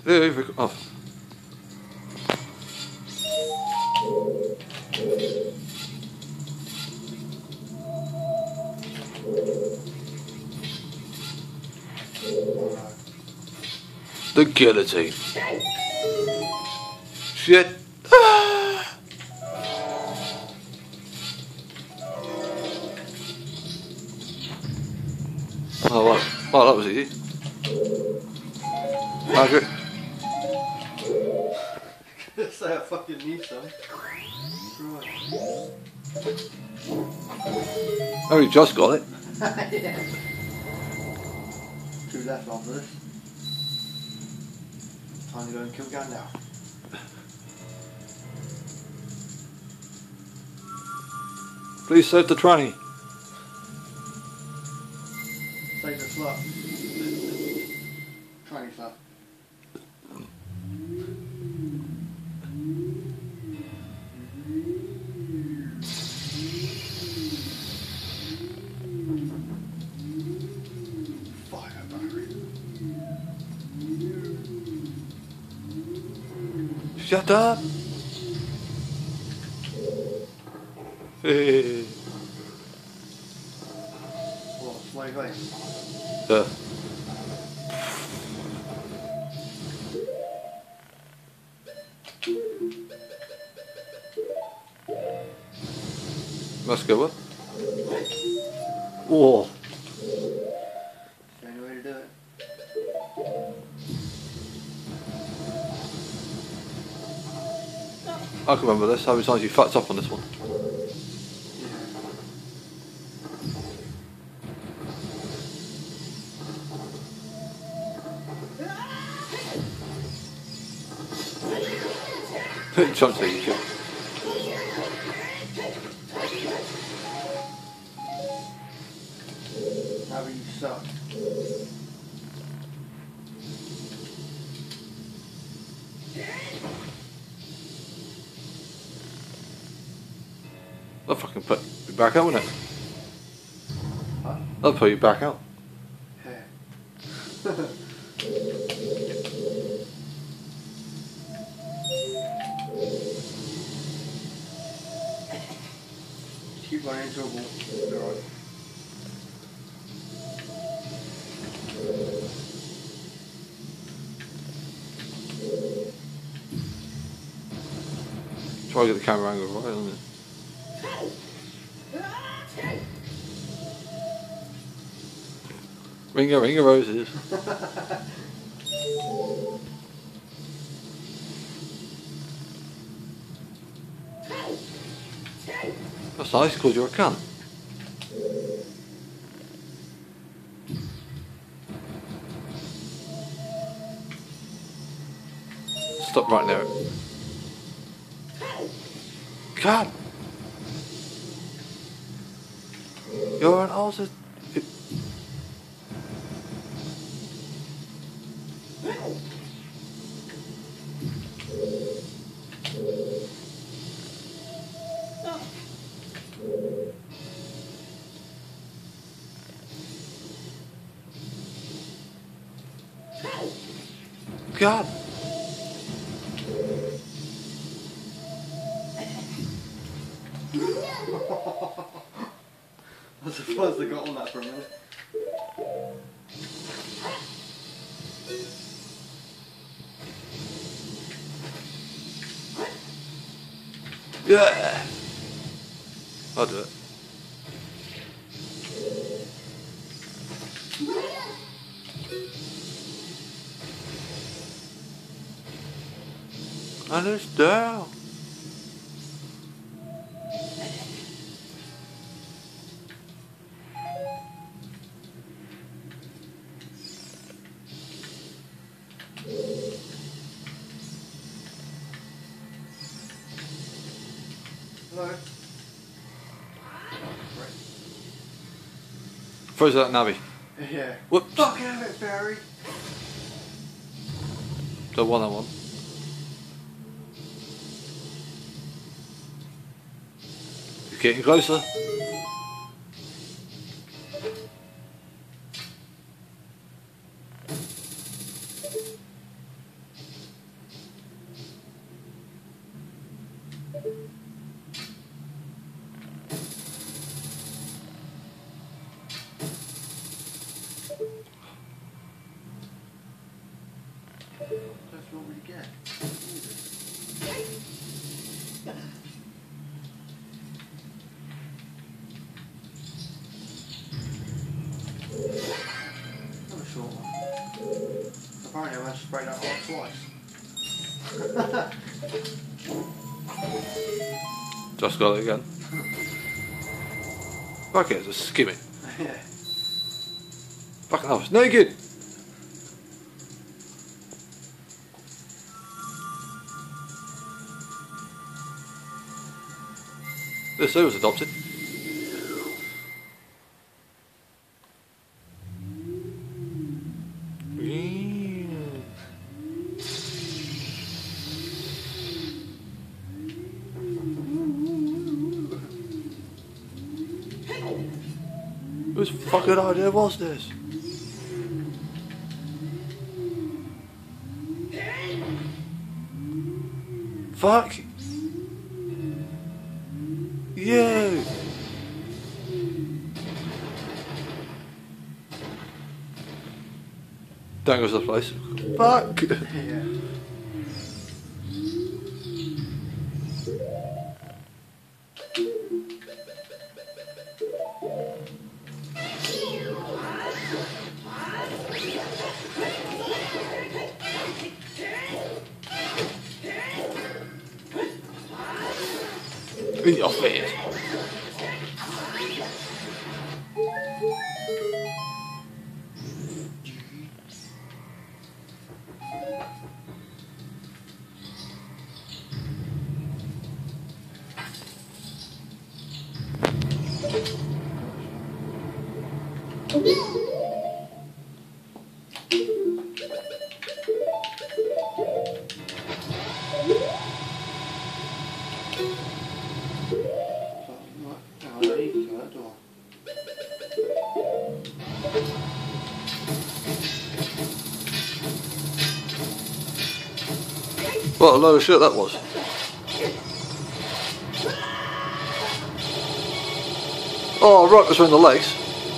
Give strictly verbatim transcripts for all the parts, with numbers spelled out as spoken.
Yeah, oh. The guillotine. Shit. Ah. Oh, well, well, that was easy. Margaret. Say I fucking need some. Right. Oh, you just got it. Yeah. Two left after this. Time to go and kill Gan now. Please save the tranny. Save the slut. Tranny slut. Fire battery. Shut up. Hey. What? Slave A? Yeah. Let's go up. Whoa. The only way to do it. I can remember this, how many times you fucked up on this one. Chunks that you should. How you suck. I'll fucking put you back out, wouldn't it? Huh? I'll put you back out. Yeah. Keep running into a wall. Alright. Try to get the camera angle right on it. Ring a ring of roses. That's nice, because you're a cunt. Stop right there. God! You're an awesome. God! I was surprised they got on that for a minute. Yeah! I'll do it. And it's down. Hello? Throws that nabby. Yeah. Whoops. Fuck have it, Barry! The one I want. You're getting closer. That's what we get. Another short one. Apparently I managed to break that hole twice. Just got it again. Fuck it, it's a skimming. Yeah. Fucking hell, it's naked! This too was adopted. Whose fucking idea was this? Fuck you! Don't go to the place. Fuck! Yeah. In your face. What a load of shit that was. Oh, right between the legs.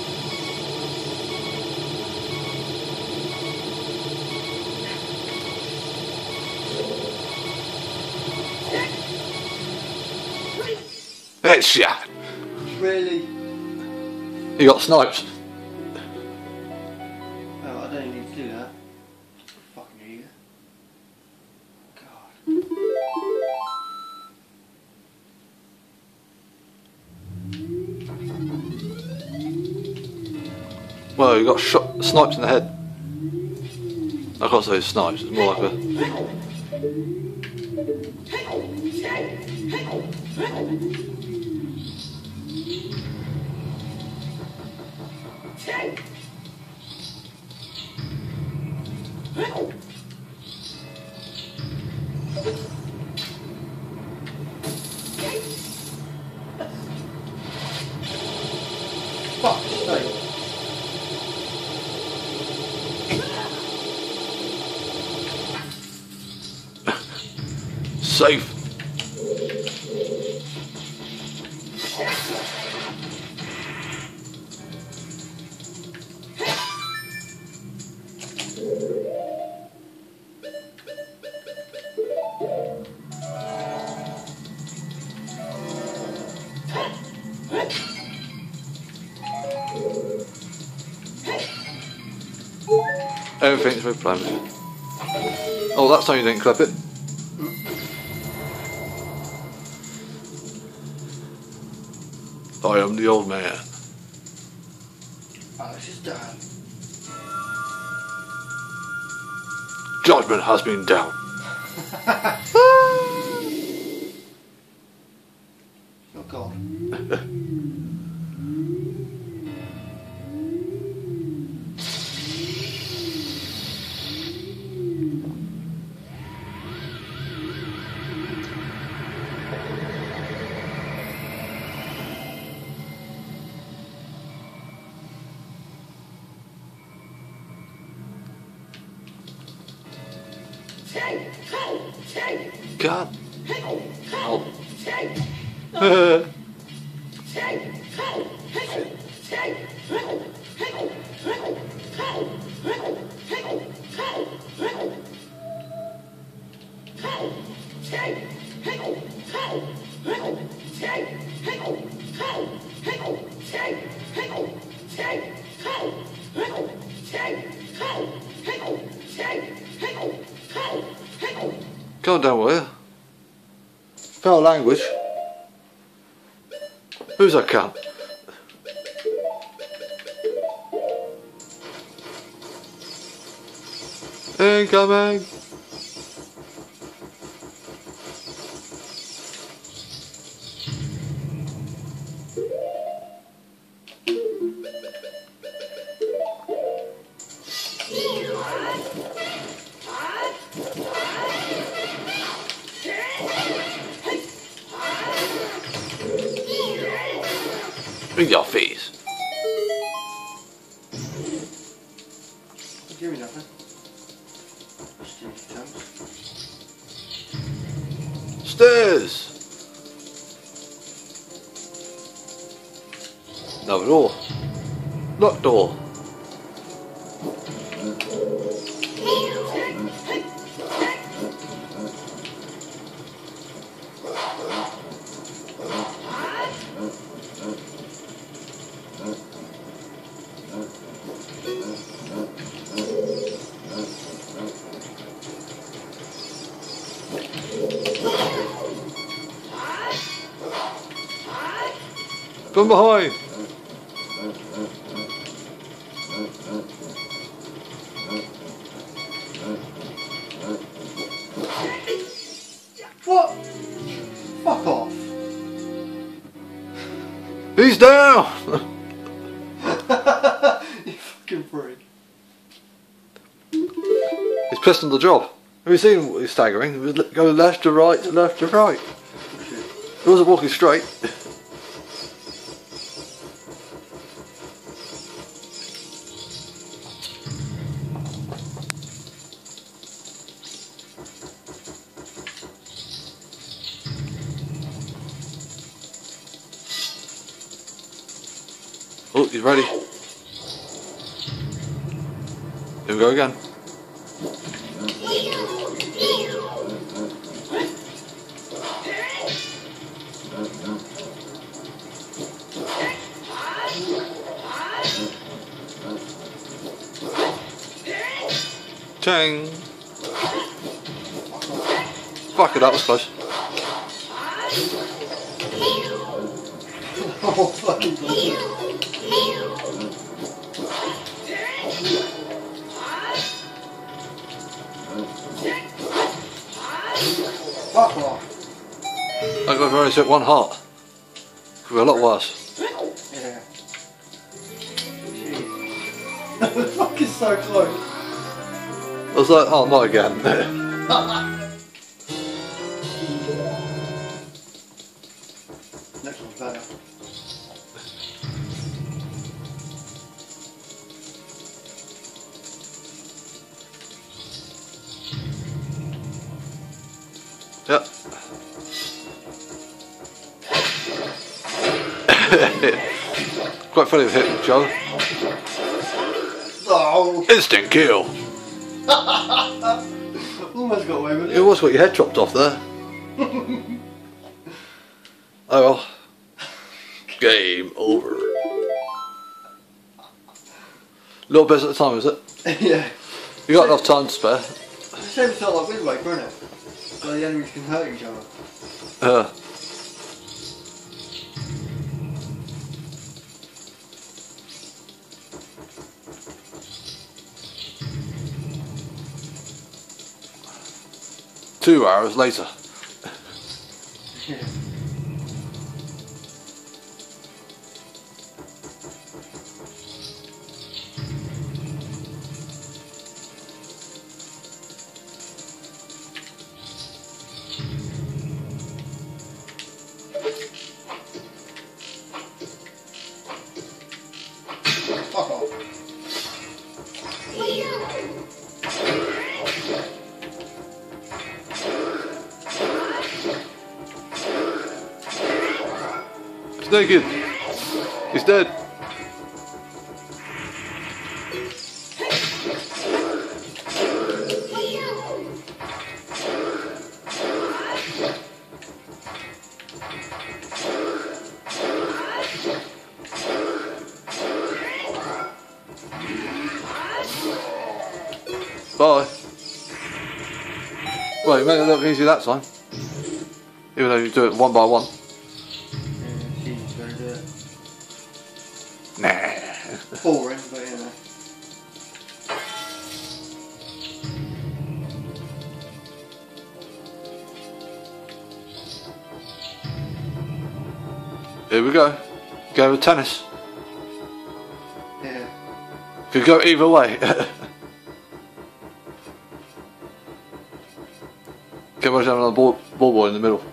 Headshot. Really? You got snipes. Oh, I don't even need to do that. Fucking idiot. God. Well, you got shot snipes in the head. I can't say snipes, it's more like a. Fuck's sake. Safe. Everything's very planned. Oh, that's how you didn't clip it. I am the old man. Alex is done. Judgment has been down. Oh God. God. Oh. Calm down, will you? Foul language. Who's that cunt? Incoming! In your face. Give me nothing. Stinky chunks. Stairs! No door. Locked door. From behind. What? Fuck off. He's down. You fucking freak. He's pissed on the job. Have you seen what he's staggering? He was going left to right, to left to right. He wasn't walking straight. Oh, he's ready. Here we go again. Chang. Fuck it, that was close. Oh, fucking bullshit. Fuck off. I got very hit one heart. Could be a lot worse. Yeah. Jeez. That was fucking so close. I was like, oh, not again. Next one's better. Yep. Quite funny with hit, Joe. Oh. Instant kill. Almost got away with it. You almost got your head chopped off there. Oh well. Game over. Little bit at a time, is it? Yeah. You got enough time to spare. It's the same as like Wind Waker, isn't it? So the enemies can hurt each other. Uh, two hours later. Yeah. Fuck off. He's naked. He's dead. Bye. Wait, make it look easy that time. Even though you do it one by one. Yeah, she's gonna do it. Nah. Boring, but you know. Here we go. Go with tennis. Yeah. Could go either way. Can imagine having a ball, ball boy in the middle.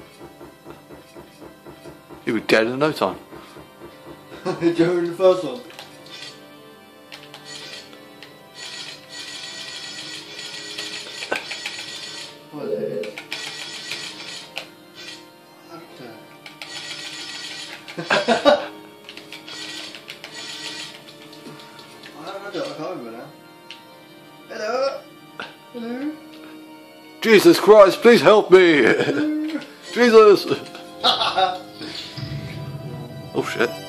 He'd be dead in no time. During the first one. What is it? I don't know, I can't remember now. Hello? Hello? Jesus Christ, please help me! Jesus! Oh shit.